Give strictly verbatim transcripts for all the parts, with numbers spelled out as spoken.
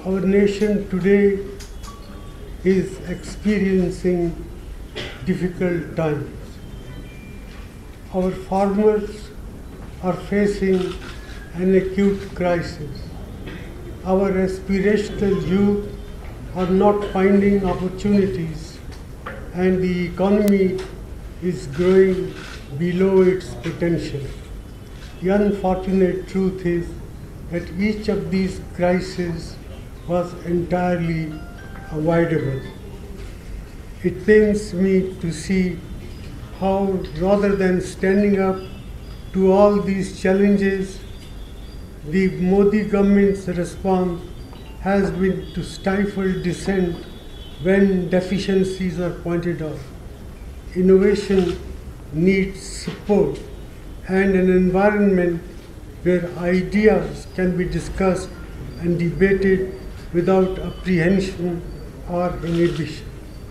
Our nation today is experiencing difficult times. Our farmers are facing an acute crisis. Our aspirational youth are not finding opportunities, and the economy is growing below its potential. The unfortunate truth is that each of these crises was entirely avoidable. It pains me to see how, rather than standing up to all these challenges, the Modi government's response has been to stifle dissent when deficiencies are pointed out. Innovation needs support and an environment where ideas can be discussed and debated without apprehension or inhibition.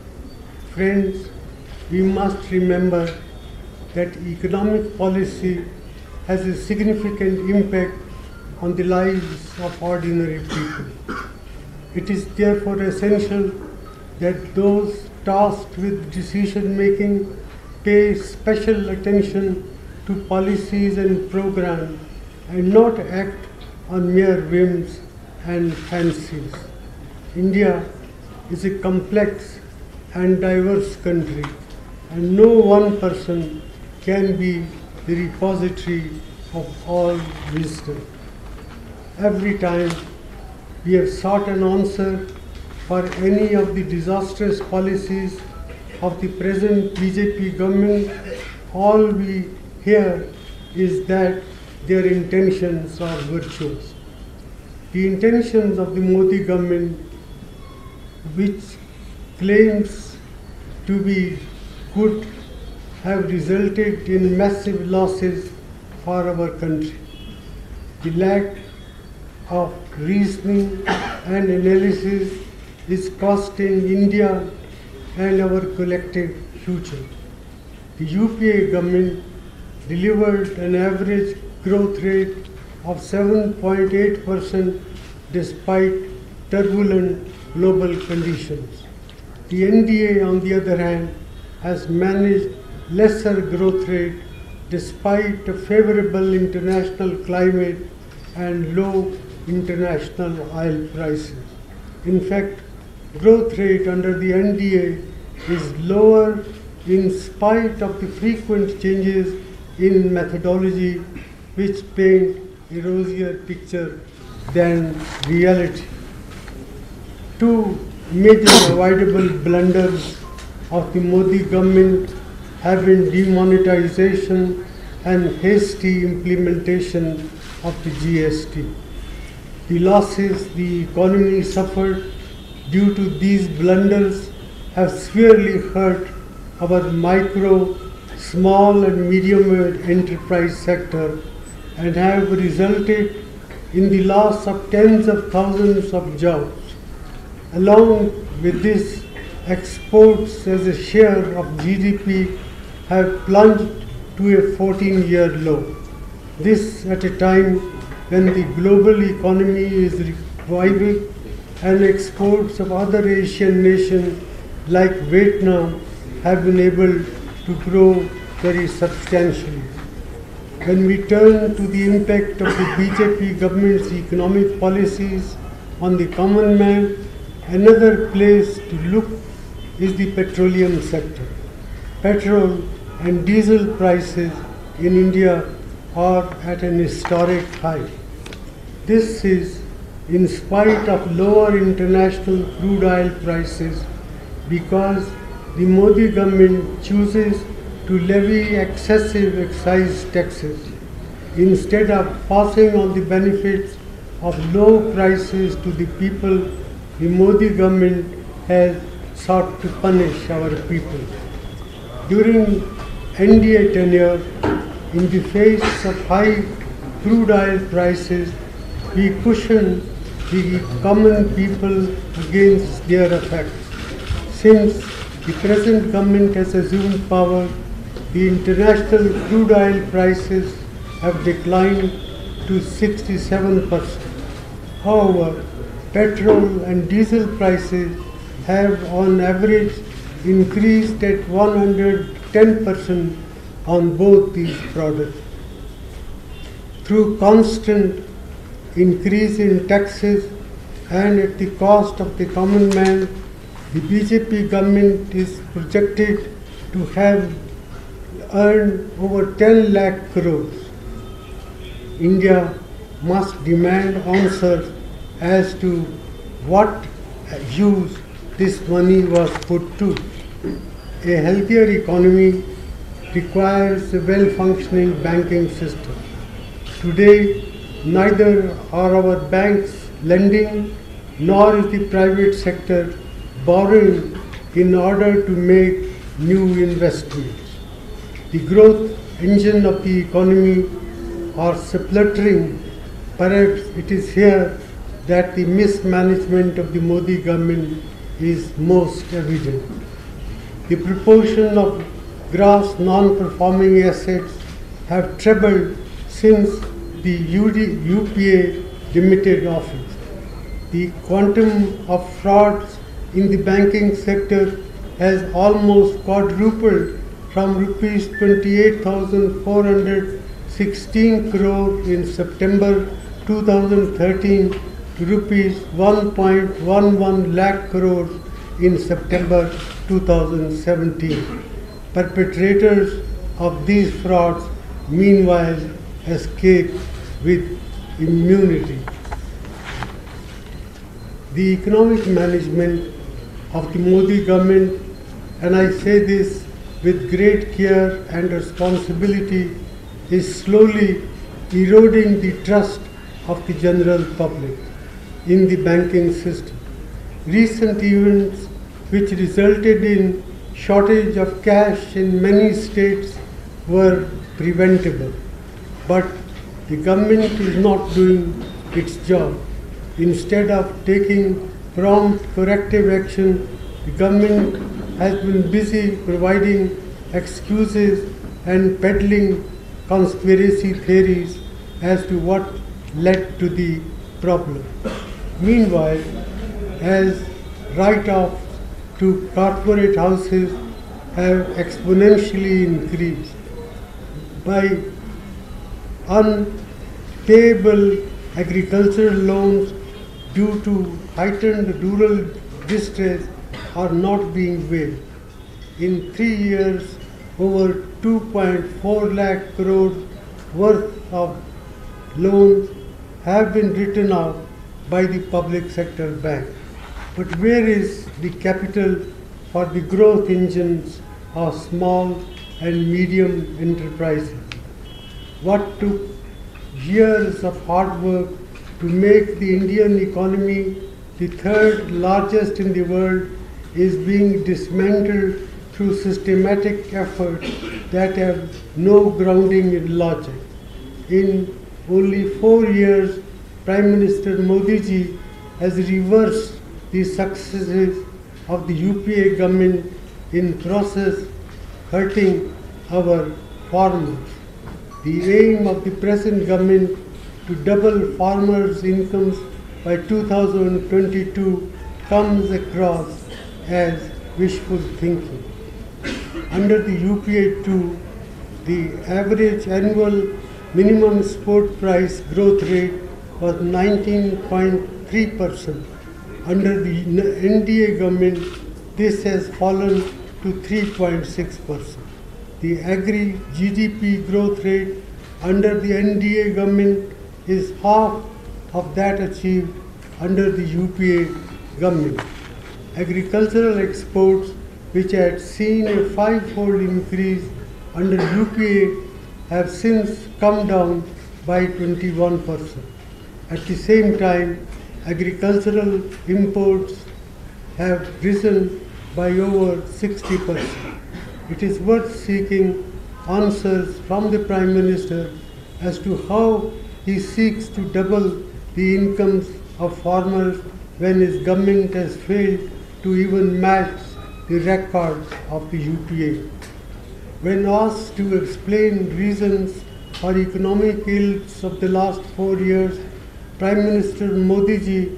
Friends, we must remember that economic policy has a significant impact on the lives of ordinary people. It is therefore essential that those tasked with decision making pay special attention to policies and programs and not act on mere whims and fancies. India is a complex and diverse country, and no one person can be the repository of all wisdom. Every time we have sought an answer for any of the disastrous policies of the present B J P government, all we hear is that their intentions are virtuous. The intentions of the Modi government, which claims to be good, have resulted in massive losses for our country. The lack of reasoning and analysis is costing India and our collective future. The U P A government delivered an average growth rate of seven point eight percent despite turbulent global conditions. The N D A, on the other hand, has managed lesser growth rate despite a favorable international climate and low international oil prices. In fact, growth rate under the N D A is lower in spite of the frequent changes in methodology which paint a rosier picture than reality. Two major avoidable blunders of the Modi government have been demonetization and hasty implementation of the G S T. The losses the economy suffered due to these blunders have severely hurt our micro, small and medium enterprise sector and have resulted in the loss of tens of thousands of jobs. Along with this, exports as a share of G D P have plunged to a fourteen-year low. This at a time when the global economy is reviving and exports of other Asian nations like Vietnam have been able to grow very substantially. When we turn to the impact of the B J P government's economic policies on the common man, another place to look is the petroleum sector. Petrol and diesel prices in India are at an historic high. This is in spite of lower international crude oil prices because the Modi government chooses to levy excessive excise taxes. Instead of passing on the benefits of low prices to the people, the Modi government has sought to punish our people. During N D A tenure, in the face of high crude oil prices, we cushioned the common people against their effects. Since the present government has assumed power, the international crude oil prices have declined to sixty-seven percent. However, petrol and diesel prices have on average increased at one hundred ten percent on both these products. Through constant increase in taxes and at the cost of the common man, the B J P government is projected to have earned over ten lakh crores. India must demand answers as to what use this money was put to. A healthier economy requires a well-functioning banking system. Today, neither are our banks lending nor is the private sector borrowing in order to make new investments. The growth engine of the economy are spluttering. Perhaps it is here that the mismanagement of the Modi government is most evident. The proportion of gross non-performing assets have trebled since the U P A limited office. The quantum of frauds in the banking sector has almost quadrupled from rupees twenty-eight thousand four hundred sixteen crore in September two thousand thirteen to rupees one point one one lakh crores in September two thousand seventeen. Perpetrators of these frauds meanwhile escape with immunity. The economic management of the Modi government, and I say this with great care and responsibility, is slowly eroding the trust of the general public in the banking system. Recent events which resulted in shortage of cash in many states were preventable, but the government is not doing its job. Instead of taking prompt corrective action, the government has been busy providing excuses and peddling conspiracy theories as to what led to the problem. Meanwhile, as write-offs to corporate houses have exponentially increased, by unpayable agricultural loans due to heightened rural distress are not being waived. In three years, over two point four lakh crores worth of loans have been written off by the public sector bank. But where is the capital for the growth engines of small and medium enterprises? What took years of hard work to make the Indian economy the third largest in the world is being dismantled through systematic efforts that have no grounding in logic. In only four years, Prime Minister Modi ji has reversed the successes of the U P A government, in process hurting our farmers. The aim of the present government to double farmers' incomes by two thousand twenty-two comes across as wishful thinking. Under the U P A two, the average annual minimum support price growth rate was nineteen point three percent. Under the N D A government, this has fallen to three point six percent. The agri G D P growth rate under the N D A government is half of that achieved under the U P A government. Agricultural exports, which had seen a five-fold increase under U P A, have since come down by twenty-one percent. At the same time, agricultural imports have risen by over sixty percent. It is worth seeking answers from the Prime Minister as to how he seeks to double the incomes of farmers when his government has failed to even match the records of the U P A. When asked to explain reasons for economic ills of the last four years, Prime Minister Modi ji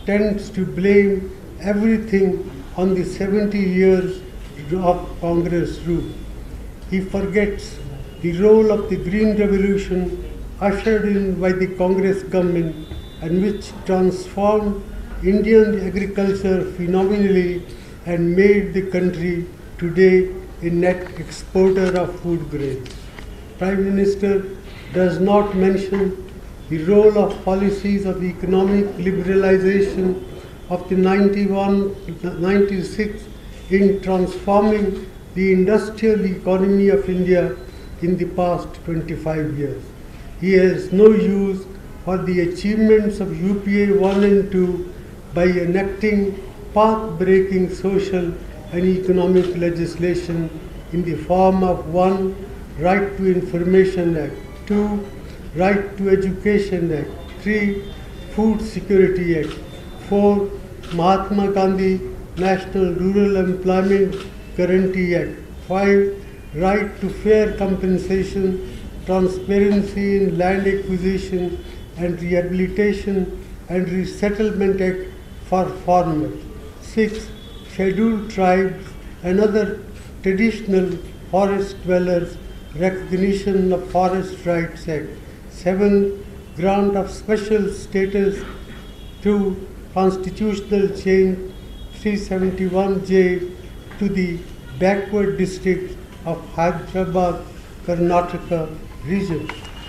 tends to blame everything on the seventy years of Congress rule. He forgets the role of the Green Revolution ushered in by the Congress government and which transformed Indian agriculture phenomenally and made the country today a net exporter of food grains. Prime Minister does not mention the role of policies of economic liberalization of the ninety-one to ninety-six in transforming the industrial economy of India in the past twenty-five years. He has no use for the achievements of U P A one and two by enacting path-breaking social and economic legislation in the form of one, Right to Information Act, two, Right to Education Act, three, Food Security Act, four, Mahatma Gandhi National Rural Employment Guarantee Act, five, Right to Fair Compensation, Transparency in Land Acquisition and Rehabilitation and Resettlement Act for farmers, six, Scheduled Tribes and other traditional forest dwellers Recognition of Forest Rights Act, seven, Grant of Special Status through Constitutional Change three seventy-one J to the backward district of Hyderabad, Karnataka region.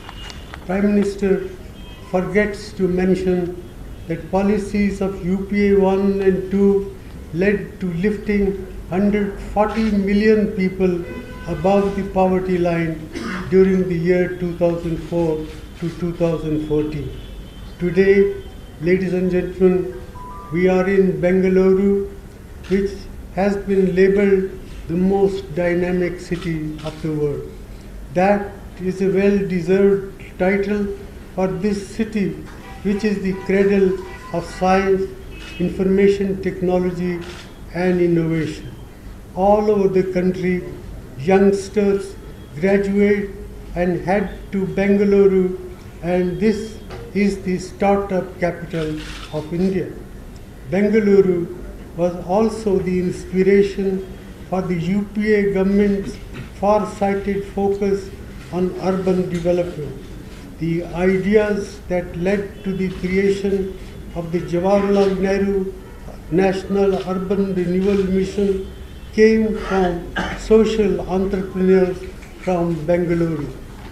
Prime Minister forgets to mention that policies of U P A one and two led to lifting one hundred forty million people above the poverty line during the year two thousand four to two thousand fourteen. Today, ladies and gentlemen, we are in Bengaluru, which has been labeled the most dynamic city of the world. That is a well-deserved title for this city, which is the cradle of science, information technology and innovation. All over the country, youngsters graduate and head to Bengaluru, and this is the startup capital of India. Bengaluru was also the inspiration for the U P A government's far-sighted focus on urban development. The ideas that led to the creation of the Jawaharlal Nehru National Urban Renewal Mission came from social entrepreneurs from Bengaluru.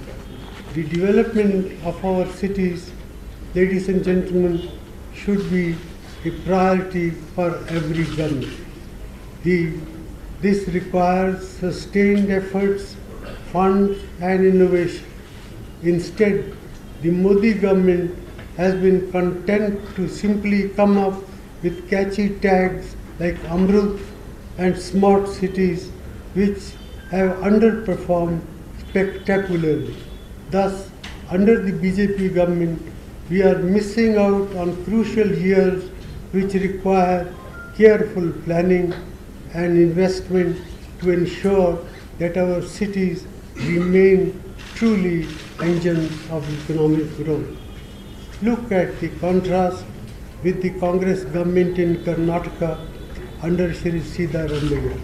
The development of our cities, ladies and gentlemen, should be a priority for every government. The, this requires sustained efforts, funds and innovation. Instead, the Modi government has been content to simply come up with catchy tags like Amrut and smart cities, which have underperformed spectacularly. Thus, under the B J P government, we are missing out on crucial years which require careful planning and investment to ensure that our cities remain truly engines of economic growth. Look at the contrast with the Congress government in Karnataka under Shri Siddaramaiah.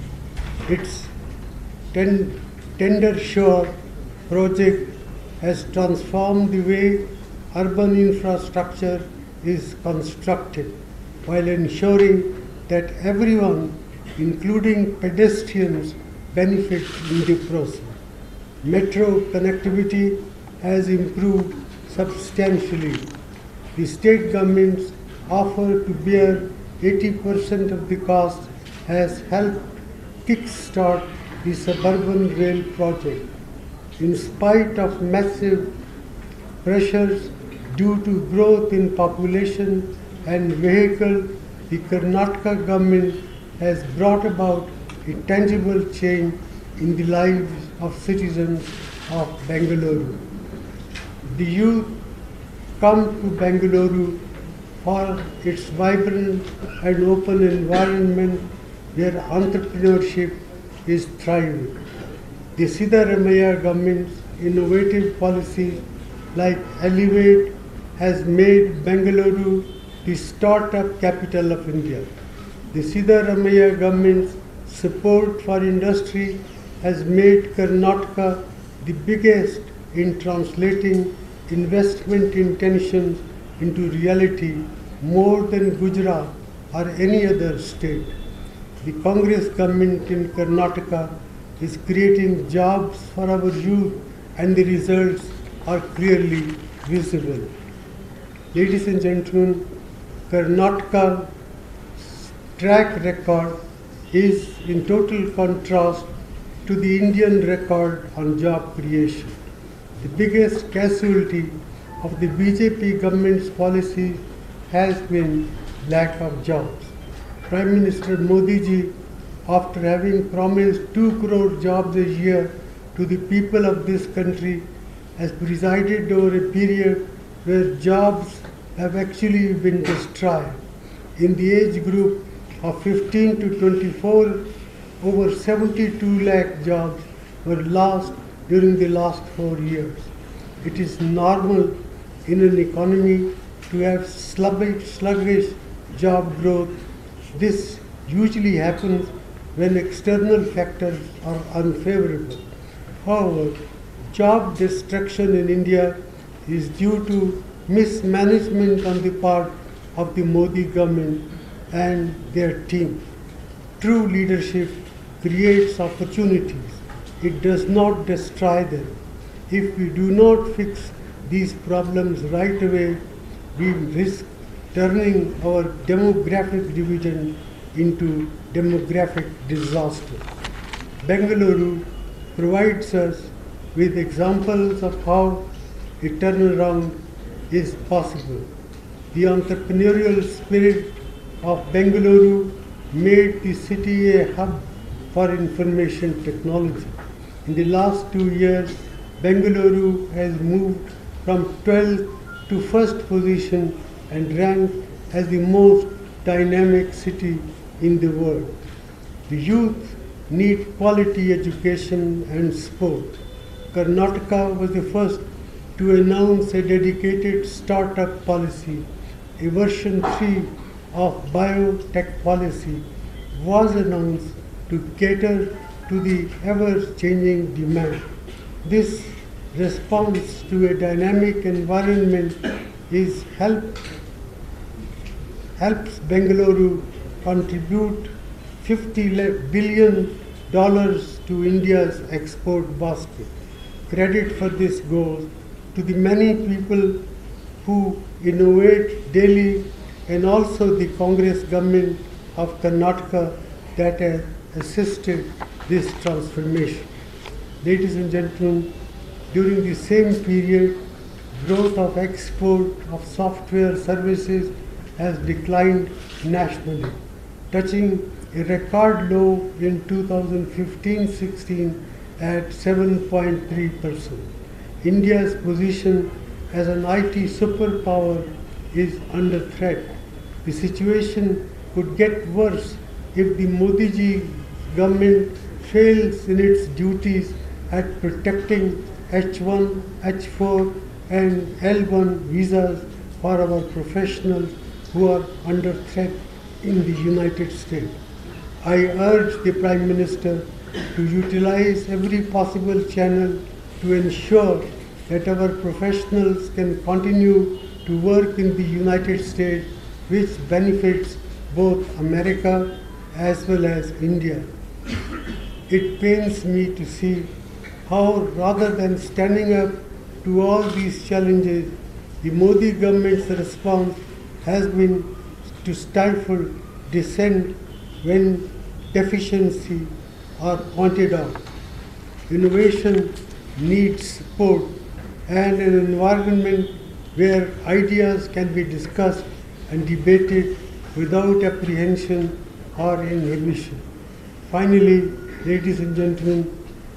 Its ten, Tender Shore project has transformed the way urban infrastructure is constructed while ensuring that everyone, including pedestrians, benefit in the process. Metro connectivity has improved substantially. The state governments offer to bear eighty percent of the cost has helped kickstart the suburban rail project. In spite of massive pressures due to growth in population and vehicle, the Karnataka government has brought about a tangible change in the lives of citizens of Bengaluru. The youth come to Bengaluru for its vibrant and open environment where entrepreneurship is thriving. The Siddaramaiah government's innovative policies like Elevate has made Bengaluru the startup capital of India. The Siddaramaiah government's support for industry has made Karnataka the biggest in translating investment intentions into reality, more than Gujarat or any other state. The Congress government in Karnataka is creating jobs for our youth, and the results are clearly visible. Ladies and gentlemen, Karnataka's track record is in total contrast to the Indian record on job creation. The biggest casualty of the B J P government's policy has been lack of jobs. Prime Minister Modi ji, after having promised two crore jobs a year to the people of this country, has presided over a period where jobs have actually been destroyed. In the age group of fifteen to twenty-four, over seventy-two lakh jobs were lost during the last four years. It is normal in an economy to have sluggish, sluggish job growth. This usually happens when external factors are unfavorable. However, job destruction in India is due to mismanagement on the part of the Modi government and their team. True leadership creates opportunities. It does not destroy them. If we do not fix these problems right away, we risk turning our demographic division into demographic disaster. Bengaluru provides us with examples of how a turnaround is possible. The entrepreneurial spirit of Bengaluru made the city a hub for information technology. In the last two years, Bengaluru has moved from twelfth to first position and ranked as the most dynamic city in the world. The youth need quality education and sport. Karnataka was the first to announce a dedicated startup policy. A version three of biotech policy was announced to cater to the ever-changing demand. This response to a dynamic environment is help, helps Bengaluru contribute fifty billion dollars to India's export basket. Credit for this goes to the many people who innovate daily, and also the Congress government of Karnataka that has assisted this transformation. Ladies and gentlemen, during the same period, growth of export of software services has declined nationally, touching a record low in two thousand fifteen sixteen at seven point three percent. India's position as an I T superpower is under threat. The situation could get worse if the Modi ji government fails in its duties at protecting H one, H four and L one visas for our professionals who are under threat in the United States. I urge the Prime Minister to utilize every possible channel to ensure that our professionals can continue to work in the United States, which benefits both America as well as India. It pains me to see how, rather than standing up to all these challenges, the Modi government's response has been to stifle dissent when deficiencies are pointed out. Innovation needs support and an environment where ideas can be discussed and debated without apprehension or inhibition. Finally, ladies and gentlemen,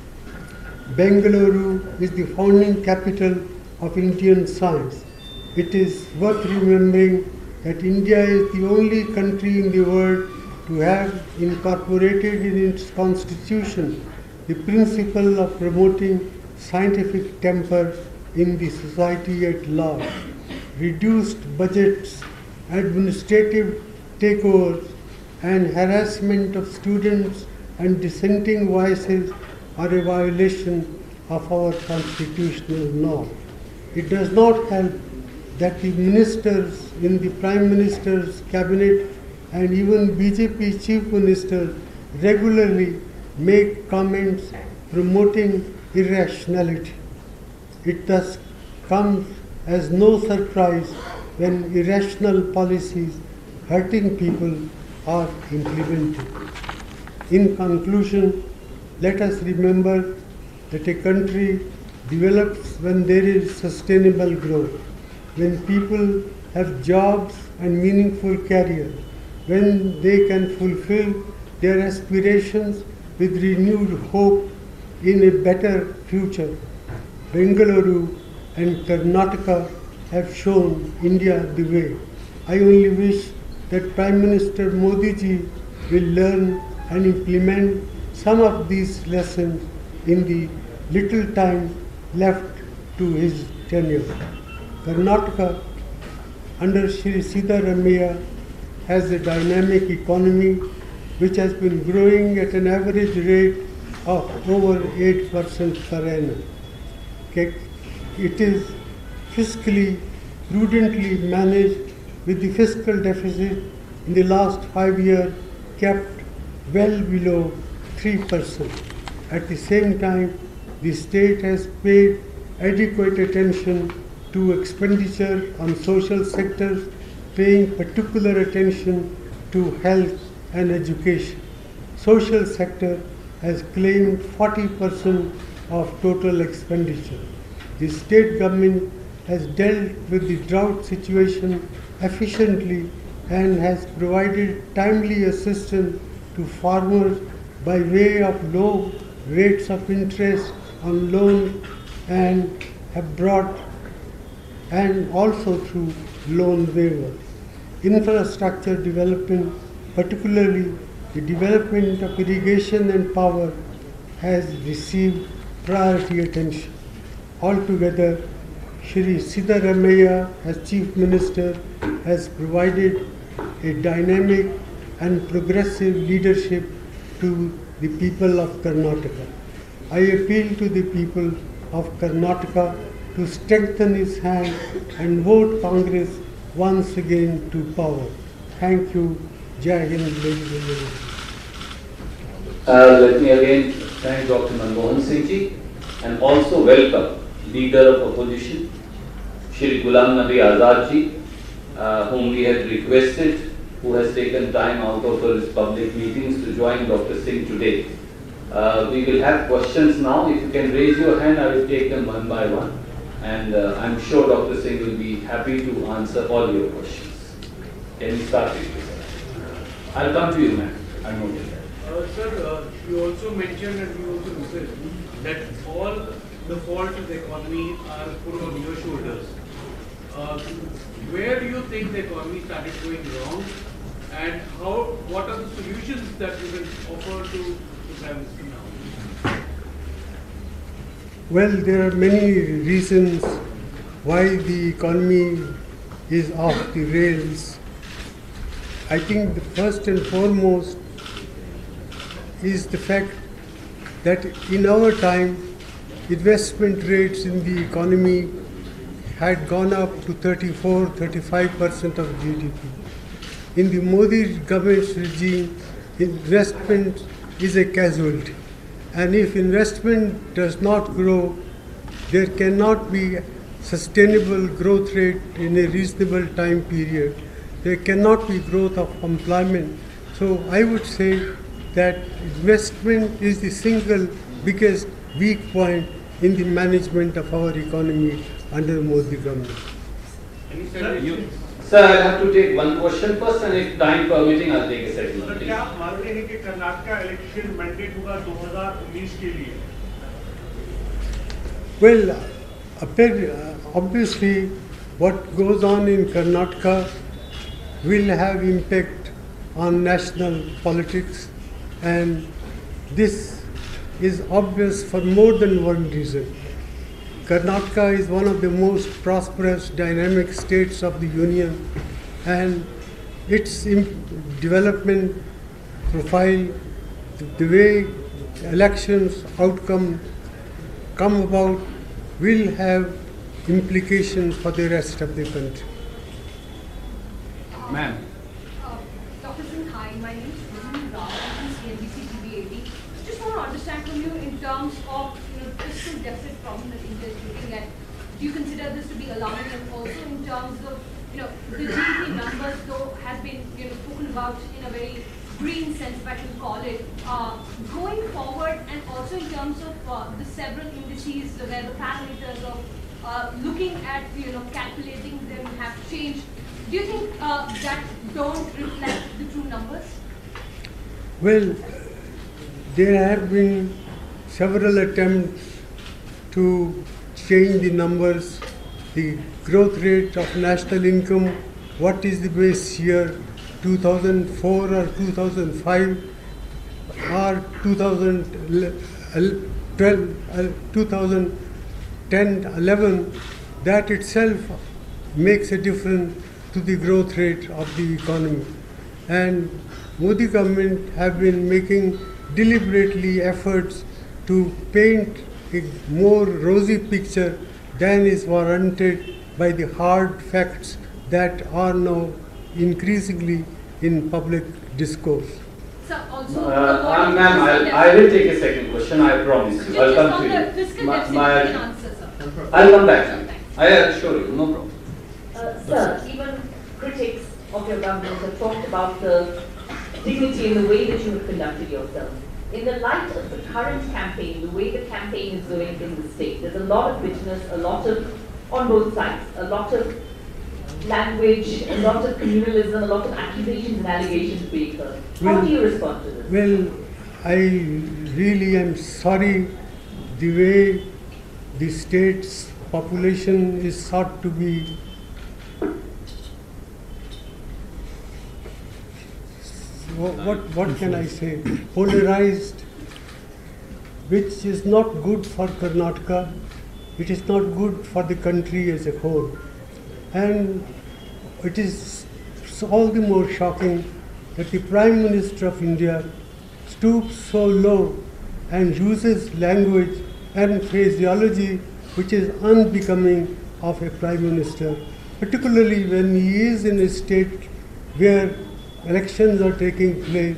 Bengaluru is the founding capital of Indian science. It is worth remembering that India is the only country in the world to have incorporated in its constitution the principle of promoting scientific temper in the society at large. Reduced budgets administrative takeovers, and harassment of students and dissenting voices are a violation of our constitutional norm. It does not help that the ministers in the Prime Minister's cabinet and even B J P Chief Minister regularly make comments promoting irrationality. It thus comes as no surprise when irrational policies hurting people are implemented. In conclusion, let us remember that a country develops when there is sustainable growth, when people have jobs and meaningful careers, when they can fulfill their aspirations with renewed hope in a better future. Bengaluru and Karnataka have shown India the way. I only wish that Prime Minister Modi ji will learn and implement some of these lessons in the little time left to his tenure. Karnataka under Shri Siddharamaiah has a dynamic economy which has been growing at an average rate of over eight percent per annum. It is fiscally prudently managed, with the fiscal deficit in the last five years kept well below three percent. At the same time, the state has paid adequate attention to expenditure on social sectors, paying particular attention to health and education. Social sector has claimed forty percent of total expenditure. The state government has dealt with the drought situation efficiently and has provided timely assistance to farmers by way of low rates of interest on loans and have brought and also through loan waivers. Infrastructure development, particularly the development of irrigation and power, has received priority attention. Altogether, Shri Siddharamaiah as Chief Minister has provided a dynamic and progressive leadership to the people of Karnataka. I appeal to the people of Karnataka to strengthen its hand and vote Congress once again to power. Thank you. Jai Hind, ladies and gentlemen. Uh, let me again thank Doctor Manmohan Singh ji and also welcome Leader of Opposition, Shri Ghulam Nabi Azad ji, uh, whom we had requested, who has taken time out of his public meetings to join Doctor Singh today. Uh, we will have questions now. If you can raise your hand, I will take them one by one. And uh, I'm sure Doctor Singh will be happy to answer all your questions. Can you start with this? I'll come to you, ma'am. I'm not there. Uh, sir, uh, you also mentioned and you also said that all the faults of the economy are put on your shoulders. Uh, where do you think the economy started going wrong, and how? What are the solutions that you can offer to the Prime Minister now? Well, there are many reasons why the economy is off the rails. I think the first and foremost is the fact that in our time, investment rates in the economy had gone up to thirty-four, thirty-five percent of G D P. In the Modi government's regime, investment is a casualty. And if investment does not grow, there cannot be sustainable growth rate in a reasonable time period. There cannot be growth of employment. So I would say that investment is the single biggest weak point in the management of our economy under Modi government. Sir, you, sir, I'll have to take one question first, and if time permitting, I'll take a second one. क्या आप मानते हैं कि Karnataka election mandate होगा दो हज़ार उन्नीस के लिए? Well, obviously, what goes on in Karnataka will have impact on national politics, and this is obvious for more than one reason. Karnataka is one of the most prosperous, dynamic states of the Union, and its development profile, the way elections outcome come about, will have implications for the rest of the country. Ma'am. Uh, Doctor Singh, hi, my name is Rohan Rao, I'm from C N B C T V eighteen. Just want to understand from you in terms of you know fiscal deficit problem that India is looking at. Do you consider this to be alarming, and also in terms of you know the G D P numbers, though has been you know spoken about in a very green sense, if I can call it, uh, going forward, and also in terms of uh, the several indices where the parameters of uh, looking at you know calculating them have changed. Do you think uh, that don't reflect the true numbers? Well, there have been several attempts to change the numbers, the growth rate of national income, what is the base year, two thousand four or two thousand five or two thousand twelve, two thousand ten, eleven, that itself makes a difference to the growth rate of the economy. And Modi government have been making deliberately efforts to paint a more rosy picture than is warranted by the hard facts that are now increasingly in public discourse. Sir, also, Uh, Ma'am, I'll- I will take a second question, I promise you. I'll just come on to the you. fiscal My- deficit, my- you can answer, sir. I'll come back to you. I assure you, no problem. Uh, Sir, even critics of your government have talked about the dignity in the way that you have conducted yourself. In the light of the current campaign, the way the campaign is going in the state, there's a lot of bitterness, a lot of, on both sides, a lot of language, a lot of communalism, a lot of accusations and allegations being heard. How Well- do you respond to this? Well, I really am sorry the way the state's population is thought to be wha- what, what can I say, polarized, which is not good for Karnataka, it is not good for the country as a whole. And it is all the more shocking that the Prime Minister of India stoops so low and uses language and phraseology which is unbecoming of a Prime Minister, particularly when he is in a state where elections are taking place.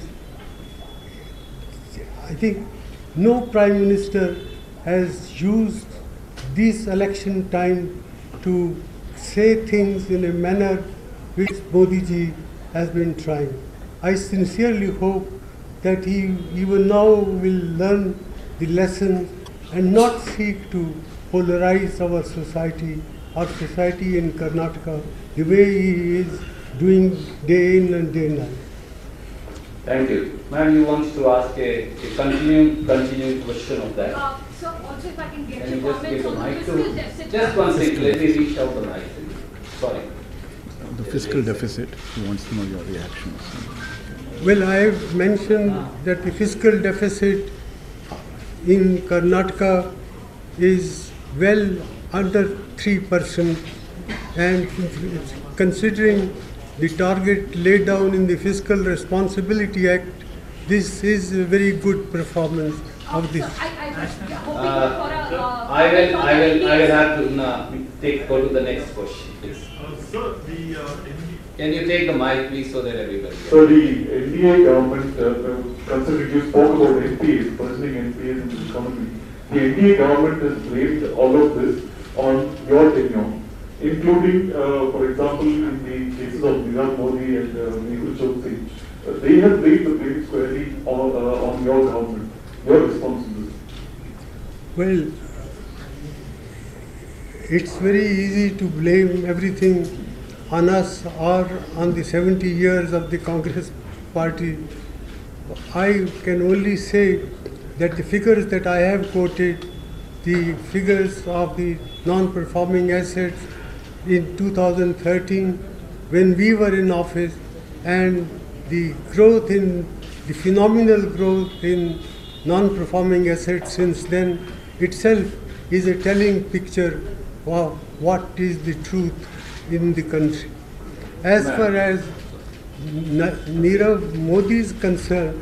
I think no Prime Minister has used this election time to say things in a manner which Modi ji has been trying. I sincerely hope that he even now will learn the lesson and not seek to polarize our society, our society in Karnataka, the way he is doing day in and day out. Thank you. Ma'am, you want to ask a, a continuing, continuing question of that? Uh, so also if I can get Can you your just give comments the on the mic fiscal to, deficit. just one second, let me reach out the mic. Sorry. The fiscal deficit, he wants to know your reactions. Well, I have mentioned that the fiscal deficit in Karnataka is well under three percent, and considering the target laid down in the Fiscal Responsibility Act, this is a very good performance Uh, of this. so I, I was hoping Uh, for a. Uh, I will, for I the will, I will N D A. have to uh, take, go to the next question, please. Uh, Sir, the uh, N D A Can you take the mic, please, so that everybody gets So the N D A government, uh, considering you spoke about N P As, pursuing N P As in the economy, the N D A government has blamed all of this on your tenure, including, uh, for example, in the cases of Nirav Modi and uh, Mehul Choksi. Uh, they have laid the blame squarely on, uh, on your government. Your response to this? Well, it's very easy to blame everything on us or on the seventy years of the Congress party. I can only say that the figures that I have quoted, the figures of the non-performing assets in two thousand thirteen, when we were in office, and the growth in, the phenomenal growth in non-performing assets since then itself is a telling picture of what is the truth in the country. as far as N- Nirav Modi is concerned,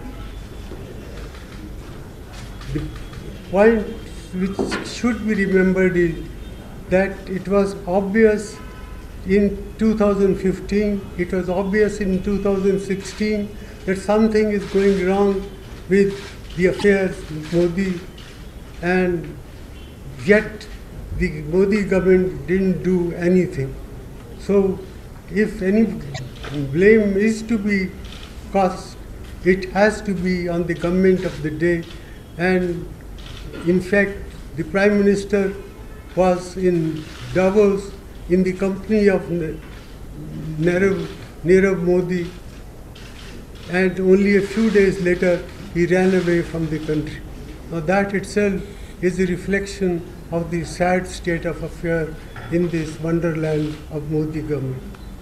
the point which should be remembered is that it was obvious in two thousand fifteen, it was obvious in two thousand sixteen that something is going wrong with the affairs of Modi, and yet the Modi government didn't do anything. So if any blame is to be cast, it has to be on the government of the day. And in fact, the Prime Minister was in Davos in the company of Nirav, Nirav Modi, and only a few days later he ran away from the country. Now that itself is a reflection of the sad state of affairs in this wonderland of Modi government.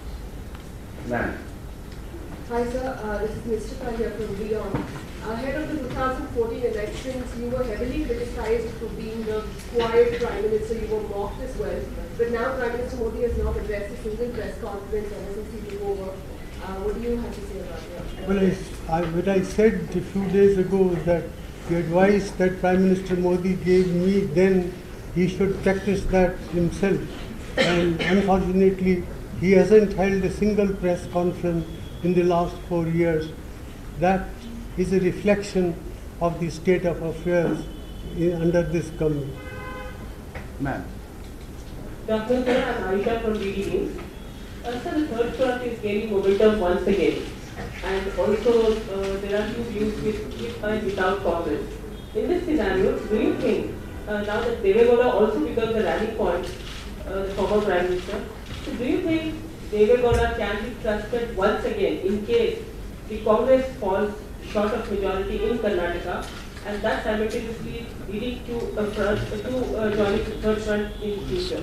Ma'am. Hi sir, uh, this is Nishtaka here from Beyond. Ahead of the two thousand fourteen elections, you were heavily criticized for being the quiet Prime Minister. You were mocked as well. But now Prime Minister Modi has not addressed a single press conference ever since he took over. Uh, what do you have to say about that? Well, I, I, what I said a few days ago was that the advice that Prime Minister Modi gave me then, he should practice that himself. And unfortunately, he hasn't held a single press conference in the last four years. That is a reflection of the state of affairs in, under this government. Ma'am. Doctor Sir, I'm Aisha from D D News. Uh, sir, the third front is gaining momentum once again. And also, uh, there are two views with, with and without Congress. In this scenario, do you think, uh, now that Devegowda also becomes the rallying point, uh, the former Prime Minister, so do you think Devegowda can be trusted once again in case the Congress falls short of majority in Karnataka, and that simultaneously leading to a front, to uh, joining the third front in future?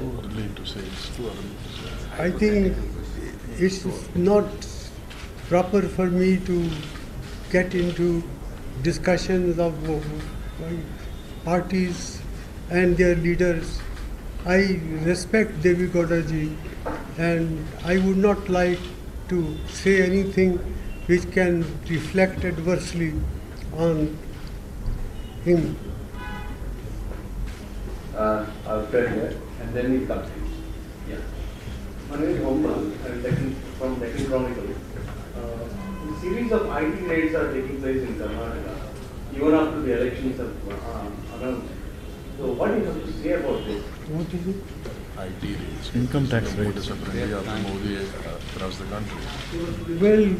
I think it's not proper for me to get into discussions of parties and their leaders. I respect Devegowda ji, and I would not like to say anything which can reflect adversely on him. Uh, our friend here, and then we come to you. Yeah. My name is Homan, I'm Deccan, from Deccan Chronicle. Uh, a series of I T raids are taking place in Karnataka, even after the elections have uh, announced. So what do you have to say about this? What is it? I T raids. Income tax rate is a friendly of Modi uh, across the country. Well,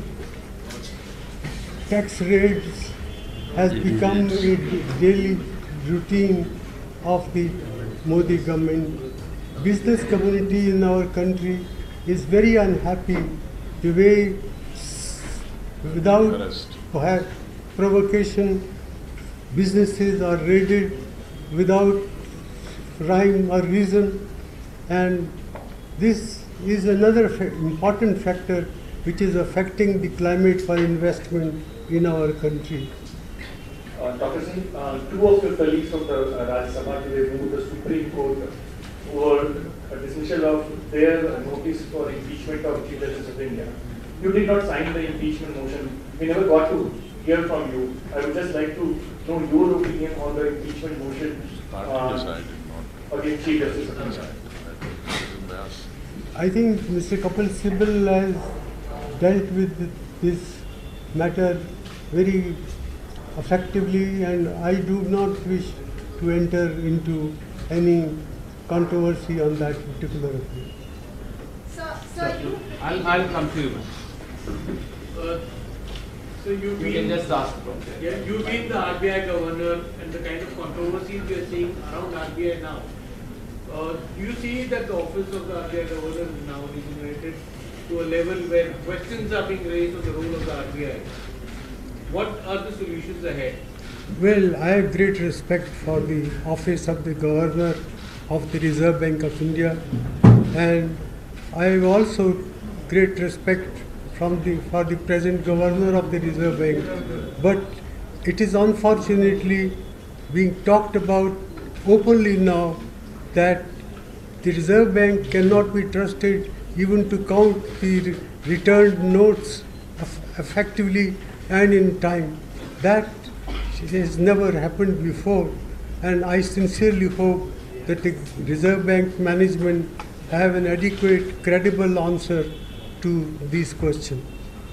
tax raids has become a daily routine of the Modi government. Business community in our country is very unhappy the way, without perhaps provocation, businesses are raided without rhyme or reason, and this is another fa- important factor which is affecting the climate for investment in our country. Uh, Doctor Singh, uh, two of your colleagues from the uh, Rajya Sabha today moved the Supreme Court over a dismissal of their notice for impeachment of Chief Justice of India. You did not sign the impeachment motion. We never got to hear from you. I would just like to know your opinion on the impeachment motion uh, against Chief Justice of India. I think Mister Kapil Sibal has dealt with this matter very effectively, and I do not wish to enter into any controversy on that particular affair. Sir, sir, you... I'll, I'll come to you. Uh, so you've You been, can just ask from there. yeah, you've been the R B I governor, and the kind of controversies we are seeing around R B I now. Uh, do you see that the office of the R B I governor is now degenerated to a level where questions are being raised on the role of the R B I? What are the solutions ahead? Well, I have great respect for the office of the Governor of the Reserve Bank of India, and I have also great respect from the for the present Governor of the Reserve Bank. But it is unfortunately being talked about openly now that the Reserve Bank cannot be trusted even to count the returned notes eff- effectively and in time. That has never happened before, and I sincerely hope that the Reserve Bank management have an adequate, credible answer to these questions.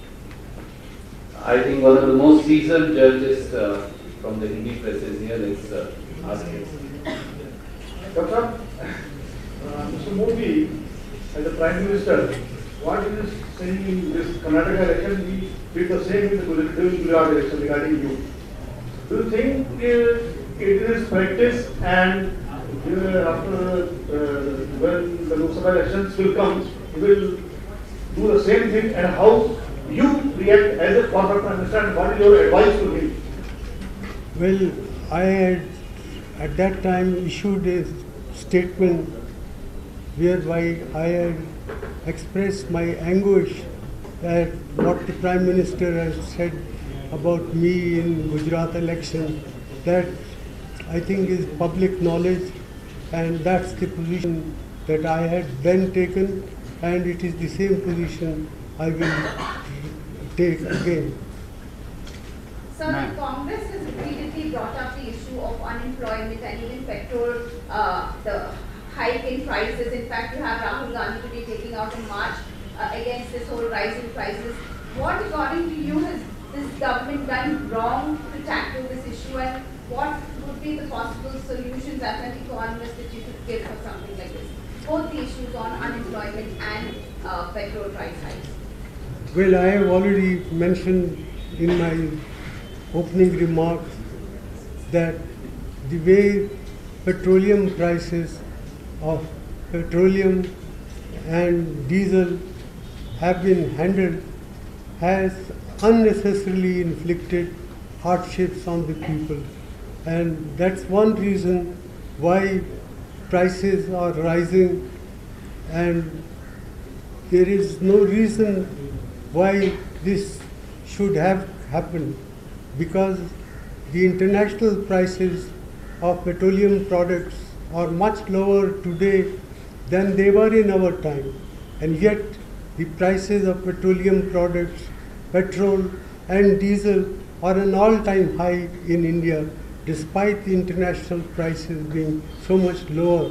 I think one of the most seasoned judges uh, from the Hindi press is here. Let's uh, ask him. Doctor, uh, Mister Modi, as the Prime Minister, what he is saying in this Karnataka election, he did the same in the Gujarat election regarding you. Do you think uh, it is practice, and uh, after uh, when the Lok Sabha elections will come, he will do the same thing, and how you react as a former Prime Minister, and what is your advice to him? Well, I had at that time issued a statement whereby I had expressed my anguish at what the Prime Minister has said about me in Gujarat election. That I think is public knowledge, and that's the position that I had then taken, and it is the same position I will take again. So the Congress has repeatedly brought up the issue of unemployment and even petrol, uh, the hike in prices. In fact, you have Rahul Gandhi today taking out a march uh, against this whole rise in prices. What, according to you, has this government done wrong to tackle this issue, and what would be the possible solutions as an economist that you could give for something like this? Both the issues on unemployment and uh, petrol price hikes. Well, I have already mentioned in my opening remarks that the way petroleum prices of petroleum and diesel have been handled has unnecessarily inflicted hardships on the people, and that's one reason why prices are rising, and there is no reason why this should have happened, because the international prices of petroleum products are much lower today than they were in our time, and yet the prices of petroleum products, petrol and diesel are an all-time high in India, despite the international prices being so much lower.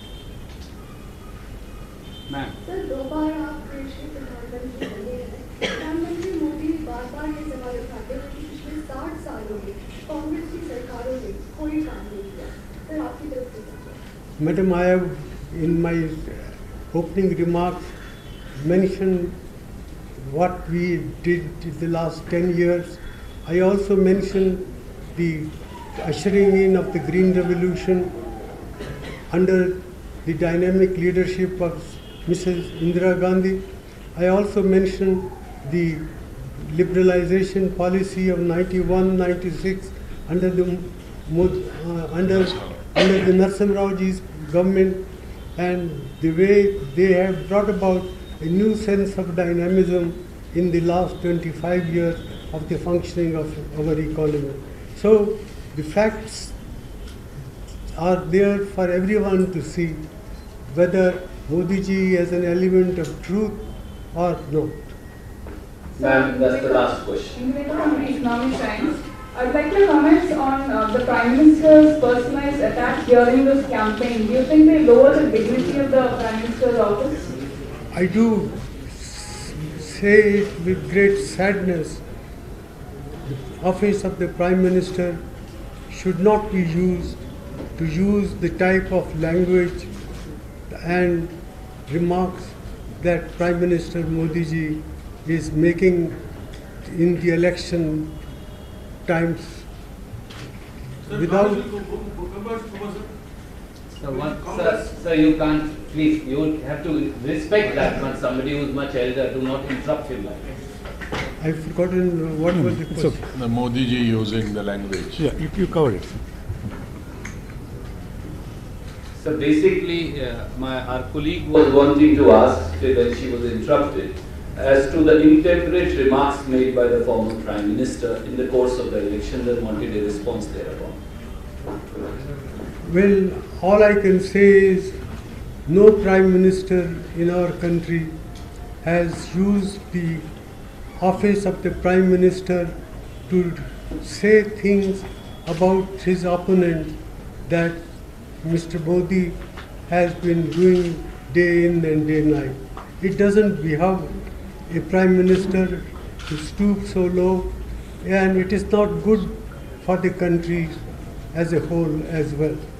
Ma'am. Sir दो बार आप देश के प्रधानमंत्री बने हैं। प्रधानमंत्री मोदी बार बार ये सवाल उठाते हैं कि पिछले साठ सालों में कांग्रेस की सरकारों ने कोई काम नहीं किया। सर आपकी तरफ से Madam, I have in my opening remarks mentioned what we did in the last ten years. I also mentioned the ushering in of the Green Revolution under the dynamic leadership of Missus Indira Gandhi. I also mentioned the liberalization policy of ninety-one ninety-six under the uh, under under the Narasimha Rao ji's government, and the way they have brought about a new sense of dynamism in the last twenty-five years of the functioning of our economy. So the facts are there for everyone to see whether Modi ji has an element of truth or not. Ma'am, that's the last question. Invita from the Economic Times. I'd like your comments on uh, the Prime Minister's personalized attack during this campaign. Do you think they lower the dignity of the Prime Minister's office? I do say it with great sadness. The office of the Prime Minister should not be used to use the type of language and remarks that Prime Minister Modi ji is making in the election times without. So, one, sir, sir, you can't, please, you have to respect that one. Somebody who is much elder, do not interrupt him like that. I've forgotten what was the question. So, the Modi ji using the language. Yeah, you, you covered it. So basically, uh, my our colleague was wanting to ask when she was interrupted as to the intemperate remarks made by the former Prime Minister in the course of the election, and wanted a response thereupon. Well, all I can say is no Prime Minister in our country has used the office of the Prime Minister to say things about his opponent that Mister Modi has been doing day in and day night. It doesn't behove a Prime Minister to stoop so low, and it is not good for the country as a whole as well.